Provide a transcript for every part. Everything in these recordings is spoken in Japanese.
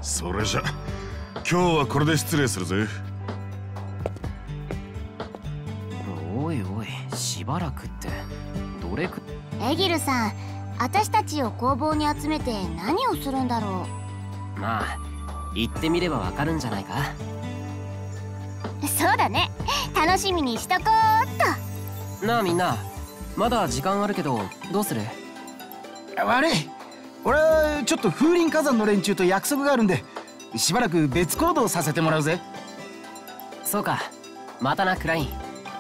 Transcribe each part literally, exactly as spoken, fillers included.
それじゃ今日はこれで失礼するぜ。 おいおい、しばらくってどれく。 エギルさん、私たちを工房に集めて何をするんだろう。まあ行ってみればわかるんじゃないか。 そうだね、楽しみにしとこうっと。なあみんな、まだ時間あるけどどうする？ 悪い、俺はちょっと風林火山の連中と約束があるんで、しばらく別行動させてもらうぜ。 そうか、またなクライン。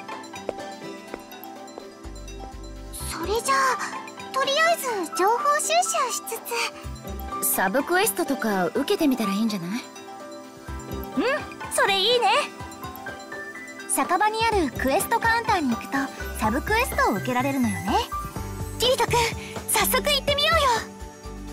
それじゃあとりあえず情報収集しつつサブクエストとか受けてみたらいいんじゃない？うん、それいいね。酒場にあるクエストカウンターに行くとサブクエストを受けられるのよね。キリト君、早速行ってみようよ。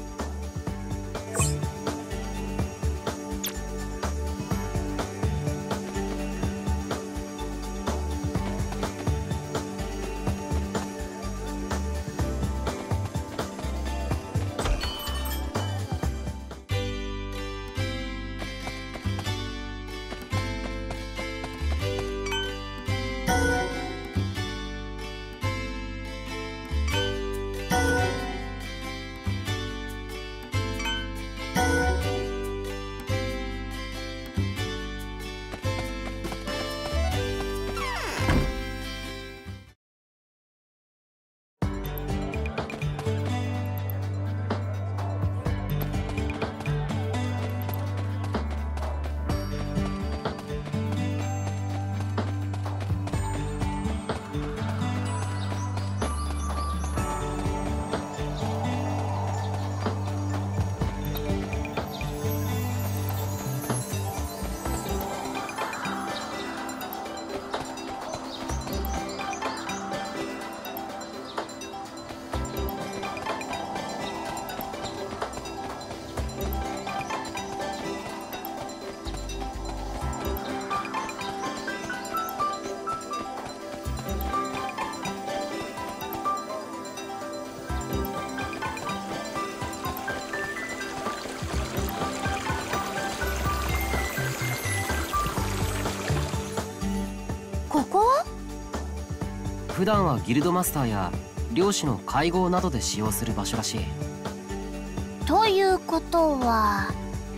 普段はギルドマスターや漁師の会合などで使用する場所らしい。 ということは、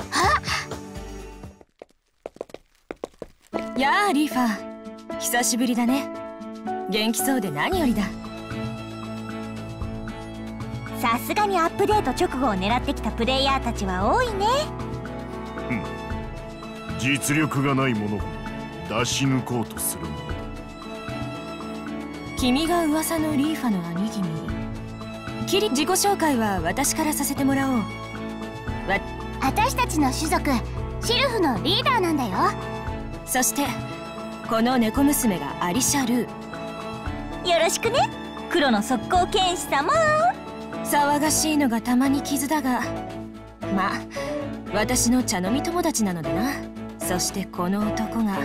あやあリーファー、久しぶりだね。元気そうで何よりだ。 さすがにアップデート直後を狙ってきたプレイヤーたちは多いね。 うん、実力がない者を出し抜こうとするの。 君が噂のリーファの兄君キリ。自己紹介は私からさせてもらおう。わ私たちの種族シルフのリーダーなんだよ。 そしてこの猫娘がアリシャ・ルー。 よろしくね、黒の速攻剣士様。 騒がしいのがたまに傷だが、まあ私の茶飲み友達なのでな。そしてこの男が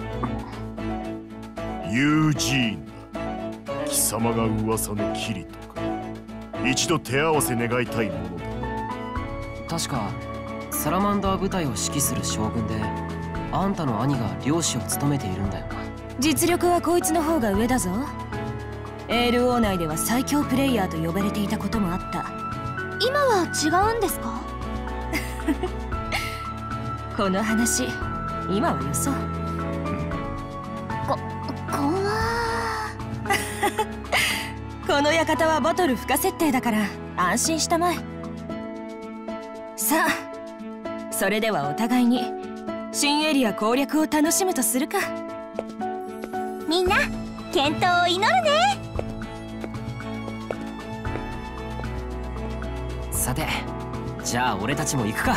ユージーンだ。貴様が噂のキリとか、一度手合わせ願いたいものだ。 確かサラマンダー部隊を指揮する将軍で、あんたの兄が漁師を務めているんだよな。 実力はこいつの方が上だぞ。エール王内では最強プレイヤーと呼ばれていたこともあった。 今は違うんですか？ この話今はよそう。 こ、こわこの館はボトル不可設定だから安心したまえ。さあ、それではお互いに新エリア攻略を楽しむとするか。 みんな健闘を祈るね。 さて、じゃあ俺たちも行くか。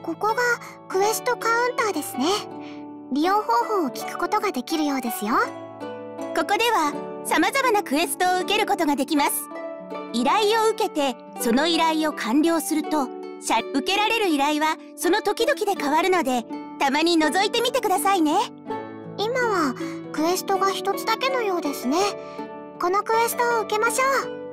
ここがクエストカウンターですね。利用方法を聞くことができるようですよ。 ここでは様々なクエストを受けることができます。依頼を受けてその依頼を完了すると、受けられる依頼はその時々で変わるので、たまに覗いてみてくださいね。 今はクエストが一つだけのようですね。このクエストを受けましょう。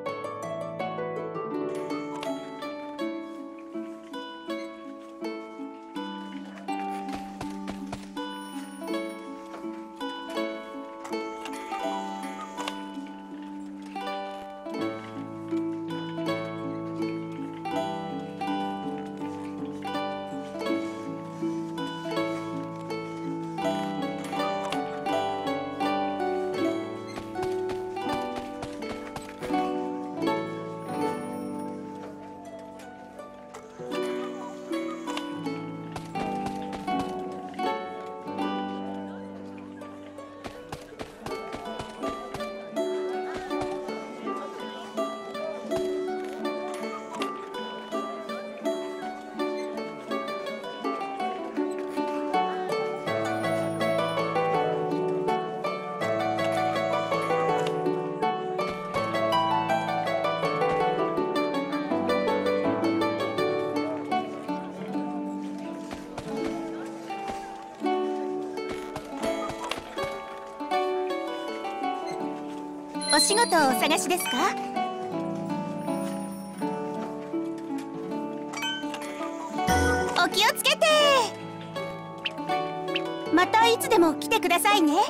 お仕事をお探しですか？お気をつけて。またいつでも来てくださいね。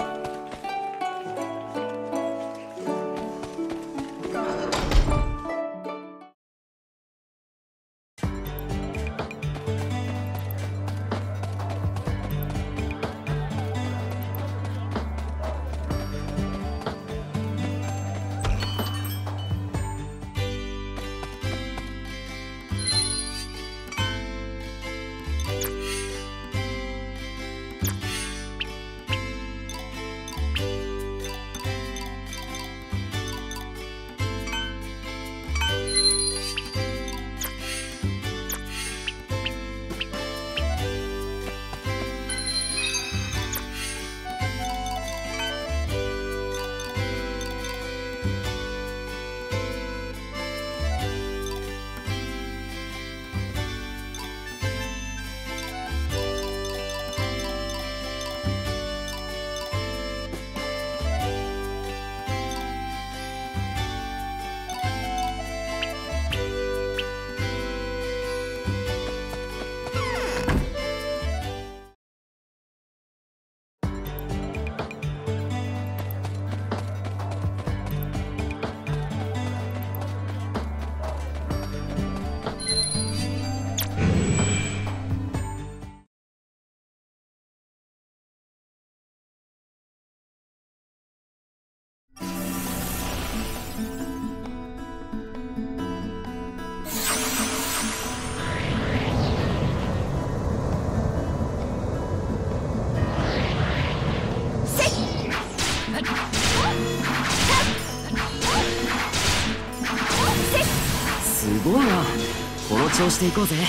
すごいな。この調子でいこうぜ。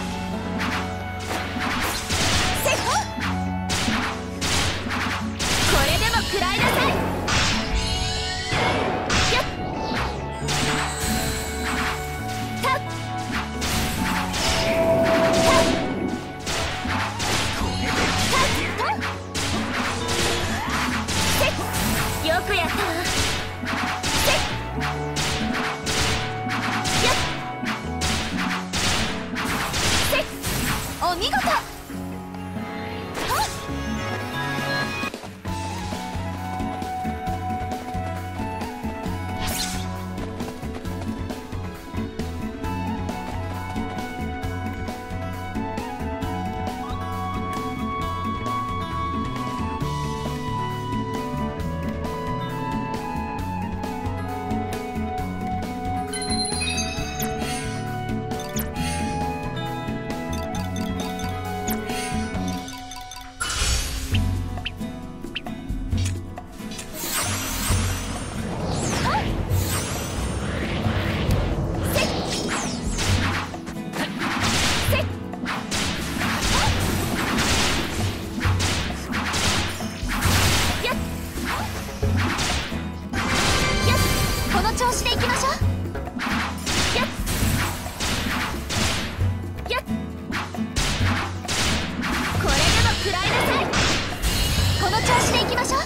これでも食らいなさい。よくやったわ。せっ子でいきましょう。やっやっ、これでも食らいなさい。この調子でいきましょう。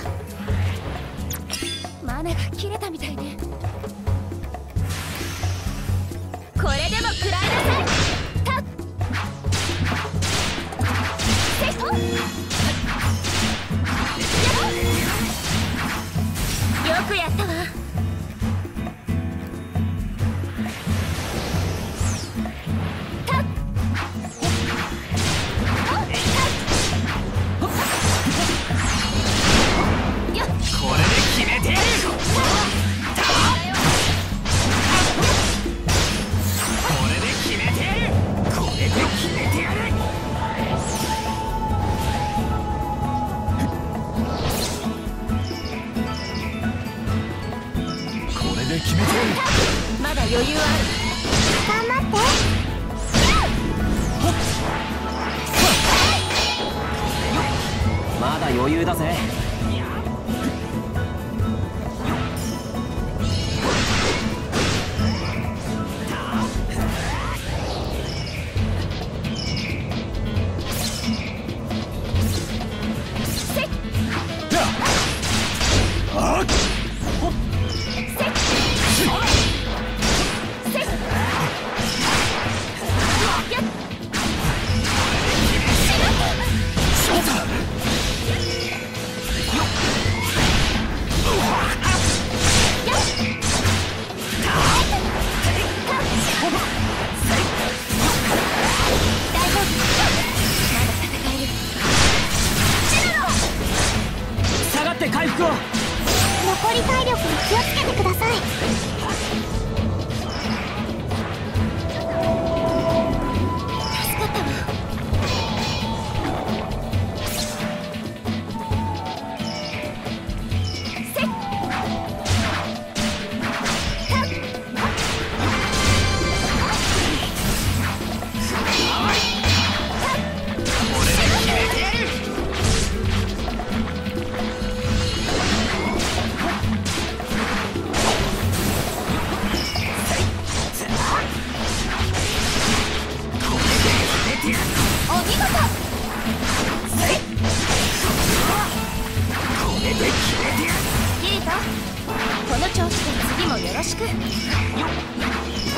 マナが切れたみたいね。これでも食らいなさい。たっセット。よくやったわ。たっよっ、 これで決めてやる。これで決めてやる。これで決めてやる。これで決めてやる。 まだ余裕ある。頑張って。 まだ余裕だぜ。下がって回復を。 残り体力に気をつけてください。助かったわ。せったっお見事。キリト、この調子で次もよろしく。よっ。